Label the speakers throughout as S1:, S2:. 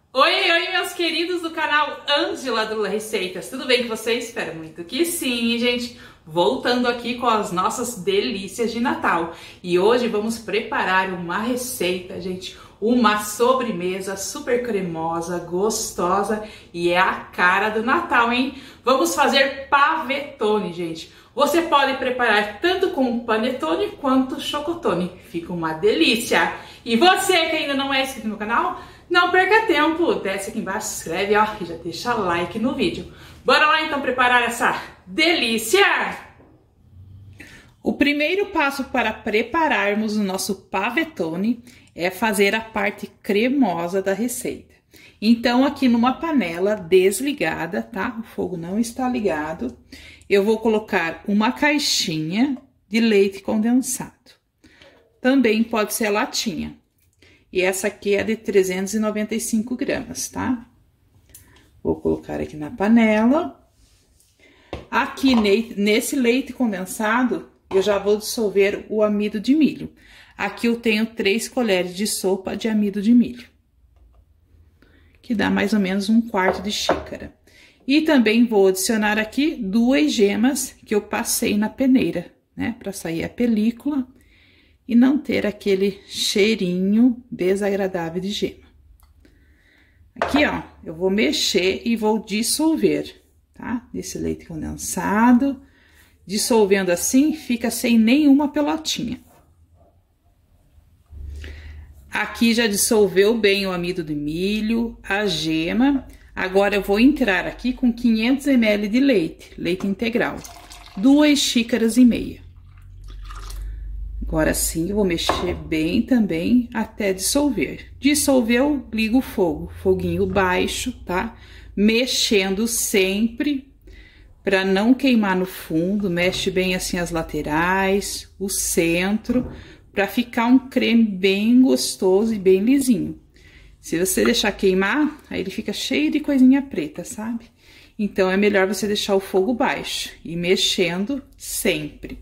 S1: Oi, meus queridos do canal Ângela do Receitas, tudo bem com vocês? Espero muito que sim, gente. Voltando aqui com as nossas delícias de Natal. E hoje vamos preparar uma receita, gente, uma sobremesa super cremosa, gostosa e é a cara do Natal, hein? Vamos fazer panettone, gente. Você pode preparar tanto com panetone quanto chocotone. Fica uma delícia. E você que ainda não é inscrito no canal, não perca tempo, desce aqui embaixo, se inscreve, ó, e já deixa like no vídeo. Bora lá então preparar essa delícia! O primeiro passo para prepararmos o nosso panettone é fazer a parte cremosa da receita. Então aqui numa panela desligada, tá? O fogo não está ligado. Eu vou colocar uma caixinha de leite condensado. Também pode ser latinha. E essa aqui é de 395 gramas, tá? Vou colocar aqui na panela. Aqui nesse leite condensado, eu já vou dissolver o amido de milho. Aqui eu tenho 3 colheres de sopa de amido de milho, que dá mais ou menos 1/4 de xícara. E também vou adicionar aqui 2 gemas que eu passei na peneira, né? Para sair a película e não ter aquele cheirinho desagradável de gema. Aqui, ó, eu vou mexer e vou dissolver, tá? Esse leite condensado. Dissolvendo assim, fica sem nenhuma pelotinha. Aqui já dissolveu bem o amido de milho, a gema. Agora eu vou entrar aqui com 500 ml de leite integral. 2 xícaras e meia. Agora sim, eu vou mexer bem também até dissolver. Dissolveu, liga o fogo, foguinho baixo, tá? Mexendo sempre para não queimar no fundo, mexe bem assim as laterais, o centro, para ficar um creme bem gostoso e bem lisinho. Se você deixar queimar, aí ele fica cheio de coisinha preta, sabe? Então é melhor você deixar o fogo baixo e mexendo sempre.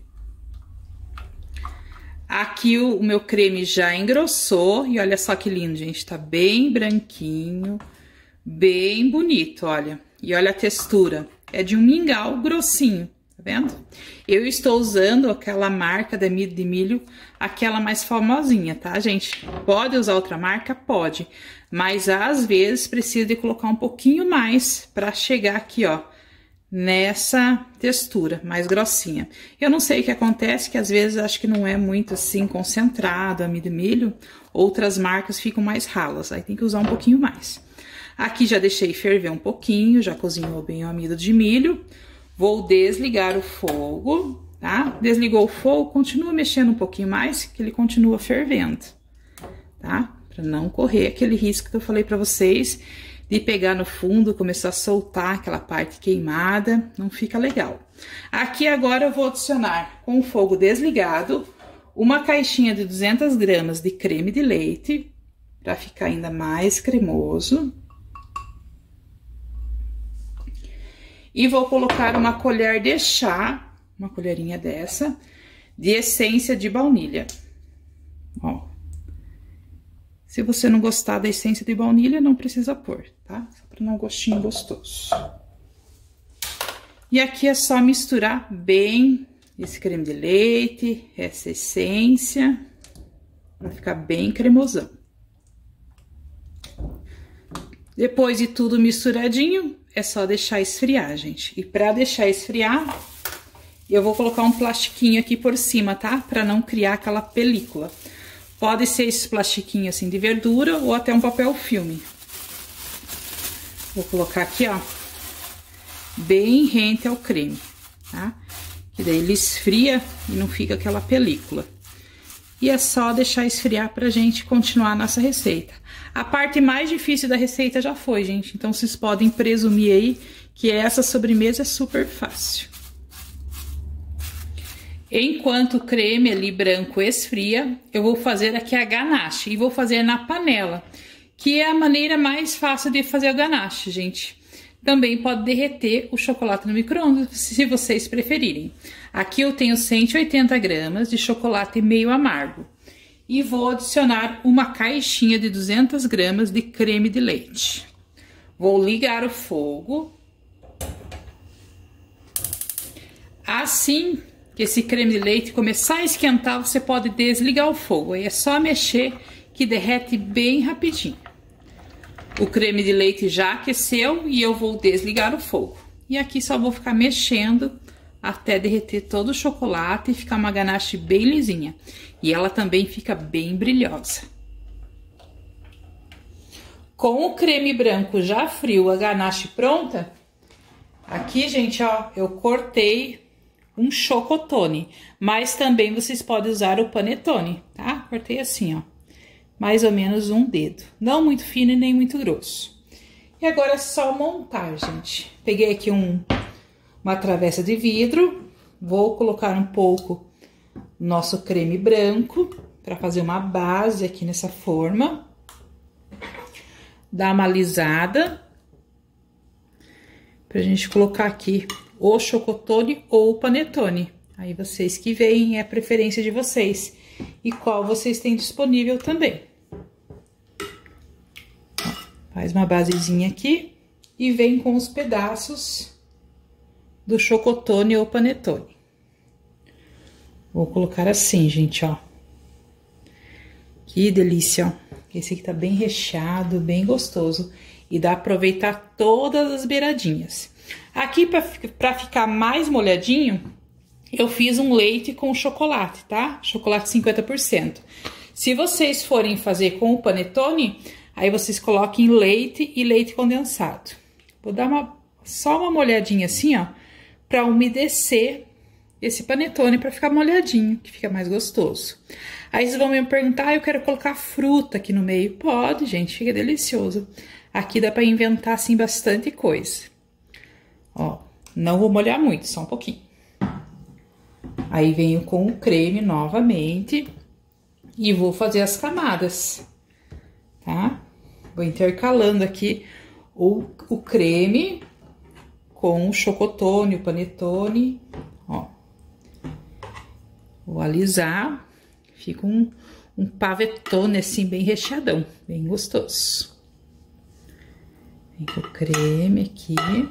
S1: Aqui o meu creme já engrossou e olha só que lindo, gente, tá bem branquinho, bem bonito, olha. E olha a textura, é de um mingau grossinho, tá vendo? Eu estou usando aquela marca de amido de milho, aquela mais famosinha, tá, gente? Pode usar outra marca? Pode, mas às vezes precisa de colocar um pouquinho mais para chegar aqui, ó, nessa textura mais grossinha. Eu não sei o que acontece, que às vezes acho que não é muito assim concentrado amido de milho, outras marcas ficam mais ralas, aí tem que usar um pouquinho mais. Aqui já deixei ferver um pouquinho, já cozinhou bem o amido de milho. Vou desligar o fogo, tá? Desligou o fogo, continua mexendo um pouquinho mais, que ele continua fervendo, tá? Para não correr aquele risco que eu falei para vocês de pegar no fundo, começar a soltar aquela parte queimada, não fica legal. Aqui agora eu vou adicionar, com o fogo desligado, uma caixinha de 200 gramas de creme de leite, para ficar ainda mais cremoso. E vou colocar uma colher de chá, uma colherinha dessa, de essência de baunilha. Ó. Se você não gostar da essência de baunilha, não precisa pôr, tá? Só para dar um gostinho gostoso. E aqui é só misturar bem esse creme de leite, essa essência, para ficar bem cremosão. Depois de tudo misturadinho, é só deixar esfriar, gente. E para deixar esfriar, eu vou colocar um plastiquinho aqui por cima, tá? Para não criar aquela película. Pode ser esse plastiquinho assim de verdura ou até um papel filme. Vou colocar aqui, ó, bem rente ao creme, tá? Que daí ele esfria e não fica aquela película. E é só deixar esfriar pra gente continuar a nossa receita. A parte mais difícil da receita já foi, gente. Então, vocês podem presumir aí que essa sobremesa é super fácil. Enquanto o creme ali branco esfria, eu vou fazer aqui a ganache. E vou fazer na panela, que é a maneira mais fácil de fazer a ganache, gente. Também pode derreter o chocolate no micro-ondas, se vocês preferirem. Aqui eu tenho 180 gramas de chocolate meio amargo. E vou adicionar uma caixinha de 200 gramas de creme de leite. Vou ligar o fogo. Assim que esse creme de leite começar a esquentar, você pode desligar o fogo. Aí é só mexer que derrete bem rapidinho. O creme de leite já aqueceu e eu vou desligar o fogo. E aqui só vou ficar mexendo até derreter todo o chocolate e ficar uma ganache bem lisinha. E ela também fica bem brilhosa. Com o creme branco já frio, a ganache pronta, aqui, gente, ó, eu cortei um chocotone, mas também vocês podem usar o panetone, tá? Cortei assim, ó, mais ou menos um dedo, não muito fino e nem muito grosso. E agora é só montar, gente. Peguei aqui uma travessa de vidro, vou colocar um pouco nosso creme branco para fazer uma base aqui nessa forma. Dar uma alisada pra gente colocar aqui o chocotone ou o panetone. Aí vocês que veem, é a preferência de vocês e qual vocês têm disponível também. Faz uma basezinha aqui e vem com os pedaços do chocotone ou panetone. Vou colocar assim, gente, ó. Que delícia, ó. Esse aqui tá bem recheado, bem gostoso. E dá pra aproveitar todas as beiradinhas. Aqui, pra ficar mais molhadinho, eu fiz um leite com chocolate, tá? Chocolate 50%. Se vocês forem fazer com o panetone, aí vocês coloquem leite e leite condensado. Vou dar só uma molhadinha assim, ó, pra umedecer esse panetone pra ficar molhadinho, que fica mais gostoso. Aí vocês vão me perguntar, eu quero colocar fruta aqui no meio. Pode, gente, fica delicioso. Aqui dá pra inventar, assim, bastante coisa. Ó, não vou molhar muito, só um pouquinho. Aí venho com o creme novamente e vou fazer as camadas, tá? Vou intercalando aqui o creme com o chocotone, o panetone, ó. Vou alisar. Fica um pavetone assim, bem recheadão, bem gostoso. Vem com o creme aqui.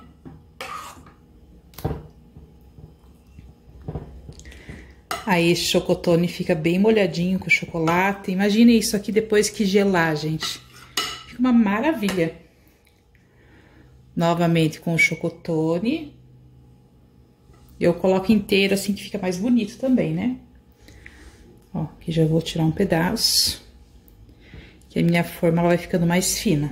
S1: Aí esse chocotone fica bem molhadinho com o chocolate. Imagina isso aqui depois que gelar, gente. Fica uma maravilha. Novamente com o chocotone. Eu coloco inteiro assim que fica mais bonito também, né? Ó, aqui já vou tirar um pedaço, que a minha forma ela vai ficando mais fina.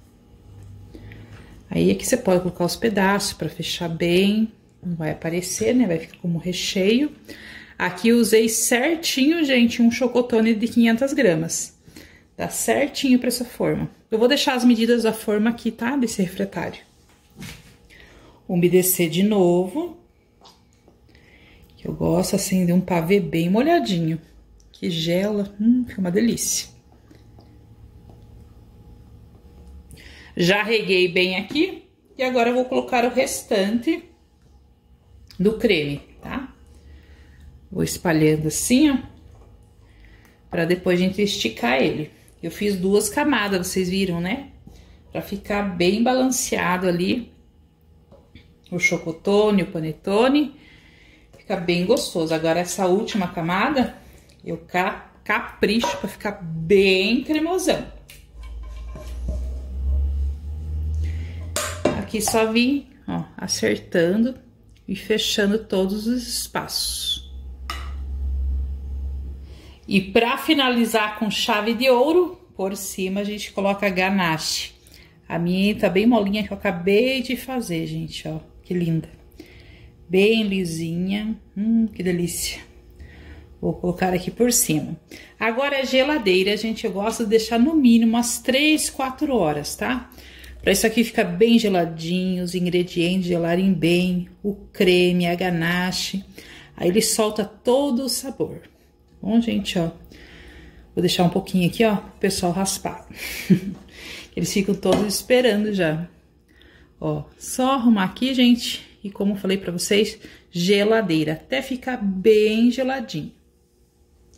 S1: Aí aqui você pode colocar os pedaços para fechar bem, não vai aparecer, né? Vai ficar como recheio. Aqui eu usei certinho, gente, um chocotone de 500 gramas. Dá certinho para essa forma. Eu vou deixar as medidas da forma aqui, tá? Desse refratário. Umedecer de novo. Que eu gosto assim de um pavê bem molhadinho. Que gela, fica uma delícia. Já reguei bem aqui e agora eu vou colocar o restante do creme, tá? Vou espalhando assim, ó, pra depois a gente esticar ele. Eu fiz 2 camadas, vocês viram, né? Pra ficar bem balanceado ali o chocotone, o panetone, fica bem gostoso. Agora essa última camada eu capricho pra ficar bem cremosão. Aqui só vim, ó, acertando e fechando todos os espaços. E pra finalizar com chave de ouro, por cima a gente coloca a ganache. A minha tá bem molinha que eu acabei de fazer, gente, ó, que linda. Bem lisinha, que delícia. Vou colocar aqui por cima. Agora a geladeira, gente, eu gosto de deixar no mínimo umas 3, 4 horas, tá? Pra isso aqui ficar bem geladinho, os ingredientes gelarem bem, o creme, a ganache. Aí ele solta todo o sabor. Bom, gente, ó. Vou deixar um pouquinho aqui, ó, pro pessoal raspar. Eles ficam todos esperando já. Ó, só arrumar aqui, gente. E como eu falei pra vocês, geladeira, até ficar bem geladinho.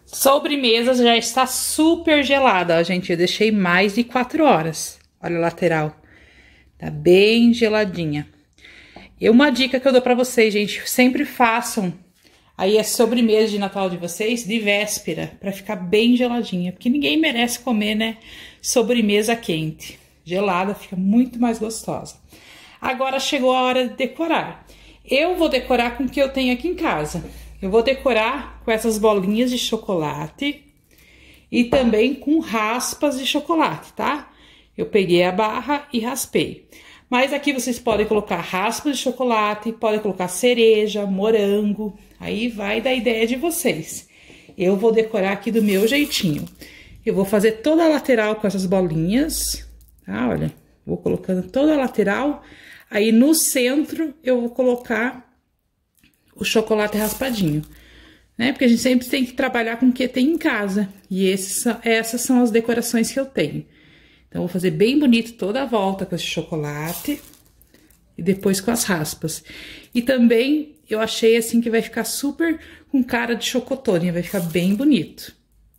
S1: Sobremesa já está super gelada, ó, gente. Eu deixei mais de 4 horas. Olha a lateral. Tá bem geladinha. E uma dica que eu dou pra vocês, gente. Sempre façam aí a sobremesa de Natal de vocês de véspera. Pra ficar bem geladinha. Porque ninguém merece comer, né? Sobremesa quente. Gelada fica muito mais gostosa. Agora chegou a hora de decorar. Eu vou decorar com o que eu tenho aqui em casa. Eu vou decorar com essas bolinhas de chocolate e também com raspas de chocolate, tá? Eu peguei a barra e raspei. Mas aqui vocês podem colocar raspas de chocolate, podem colocar cereja, morango, aí vai da ideia de vocês. Eu vou decorar aqui do meu jeitinho. Eu vou fazer toda a lateral com essas bolinhas, tá? Olha, vou colocando toda a lateral, aí no centro eu vou colocar o chocolate raspadinho, né? Porque a gente sempre tem que trabalhar com o que tem em casa. E essas são as decorações que eu tenho. Então, vou fazer bem bonito toda a volta com esse chocolate. E depois com as raspas. E também, eu achei assim que vai ficar super com cara de chocotone. Vai ficar bem bonito.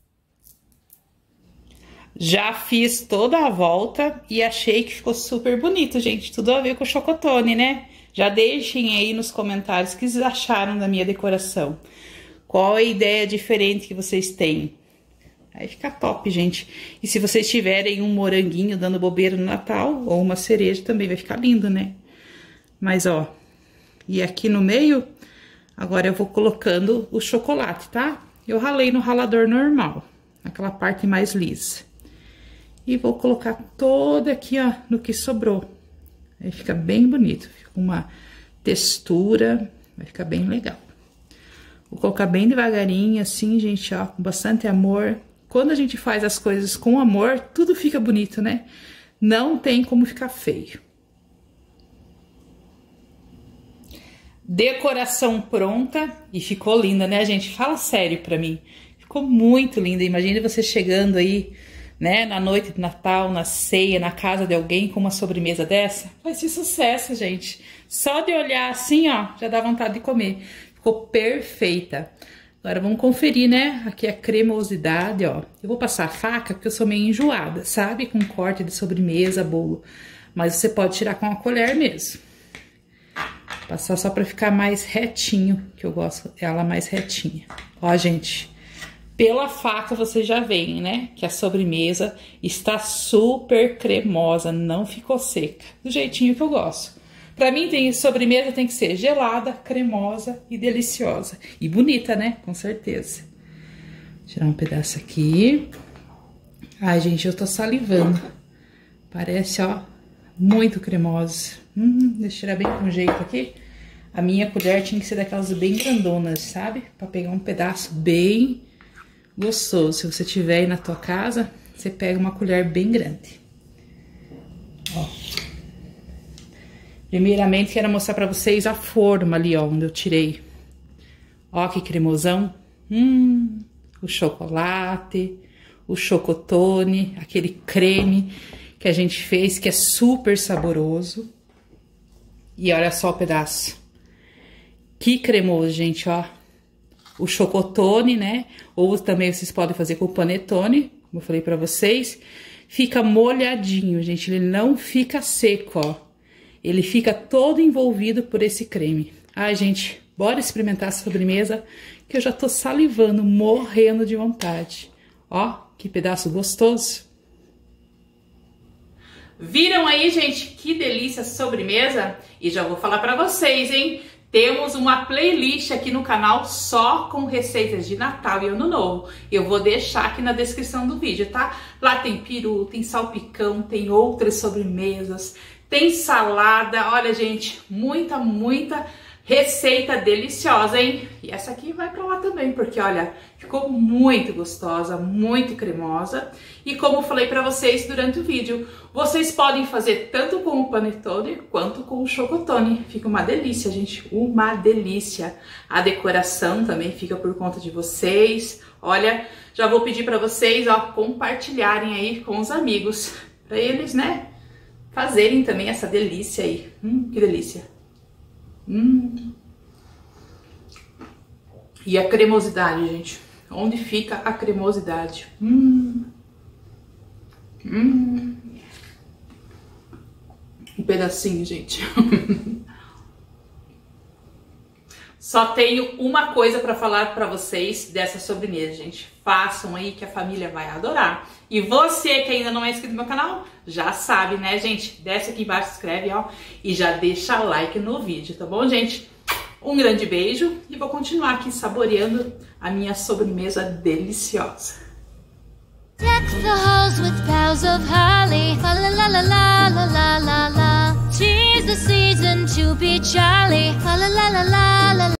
S1: Já fiz toda a volta e achei que ficou super bonito, gente. Tudo a ver com o chocotone, né? Já deixem aí nos comentários o que vocês acharam da minha decoração. Qual é a ideia diferente que vocês têm? Aí fica top, gente. E se vocês tiverem um moranguinho dando bobeira no Natal, ou uma cereja, também vai ficar lindo, né? Mas, ó, e aqui no meio, agora eu vou colocando o chocolate, tá? Eu ralei no ralador normal, aquela parte mais lisa. E vou colocar toda aqui, ó, no que sobrou. Aí fica bem bonito, fica com uma textura, vai ficar bem legal. Vou colocar bem devagarinho, assim, gente, ó, com bastante amor. Quando a gente faz as coisas com amor, tudo fica bonito, né? Não tem como ficar feio. Decoração pronta e ficou linda, né, gente? Fala sério pra mim. Ficou muito linda. Imagine você chegando aí, né, na noite de Natal, na ceia, na casa de alguém com uma sobremesa dessa. Vai ser sucesso, gente. Só de olhar assim, ó, já dá vontade de comer. Ficou perfeita. Agora vamos conferir, né? Aqui a cremosidade, ó. Eu vou passar a faca porque eu sou meio enjoada, sabe? Com corte de sobremesa, bolo. Mas você pode tirar com a colher mesmo. Passar só pra ficar mais retinho, que eu gosto dela mais retinha. Ó, gente, pela faca vocês já veem, né? Que a sobremesa está super cremosa, não ficou seca. Do jeitinho que eu gosto. Pra mim, sobremesa tem que ser gelada, cremosa e deliciosa. E bonita, né? Com certeza. Vou tirar um pedaço aqui. Ai, gente, eu tô salivando. Parece, ó, muito cremosa. Deixa eu tirar bem com jeito aqui. A minha colher tinha que ser daquelas bem grandonas, sabe? Pra pegar um pedaço bem gostoso. Se você tiver aí na tua casa, você pega uma colher bem grande. Ó. Primeiramente, quero mostrar pra vocês a forma ali, ó, onde eu tirei. Ó, que cremosão. O chocolate, o chocotone, aquele creme que a gente fez, que é super saboroso. E olha só o pedaço. Que cremoso, gente, ó. O chocotone, né? Ou também vocês podem fazer com o panetone, como eu falei pra vocês. Fica molhadinho, gente, ele não fica seco, ó. Ele fica todo envolvido por esse creme. Ai, gente, bora experimentar a sobremesa, que eu já tô salivando, morrendo de vontade. Ó, que pedaço gostoso. Viram aí, gente, que delícia a sobremesa? E já vou falar pra vocês, hein? Temos uma playlist aqui no canal só com receitas de Natal e Ano Novo. Eu vou deixar aqui na descrição do vídeo, tá? Lá tem peru, tem salpicão, tem outras sobremesas, tem salada. Olha, gente, muita receita deliciosa, hein? E essa aqui vai pra lá também, porque, olha, ficou muito gostosa, muito cremosa. E como eu falei pra vocês durante o vídeo, vocês podem fazer tanto com o panetone quanto com o chocotone. Fica uma delícia, gente, uma delícia. A decoração também fica por conta de vocês. Olha, já vou pedir pra vocês, ó, compartilharem aí com os amigos, pra eles, né, fazerem também essa delícia aí. Que delícia. E a cremosidade, gente. onde fica a cremosidade. Um pedacinho, gente. Só tenho uma coisa para falar para vocês dessa sobremesa, gente. Façam aí que a família vai adorar. E você que ainda não é inscrito no meu canal, já sabe, né, gente? Desce aqui embaixo, se inscreve, ó, e já deixa like no vídeo, tá bom, gente? Um grande beijo e vou continuar aqui saboreando a minha sobremesa deliciosa.
S2: Deck the halls with boughs of holly, fa la la la la la la la la. 'Tis the season to be jolly, fa la la la la la.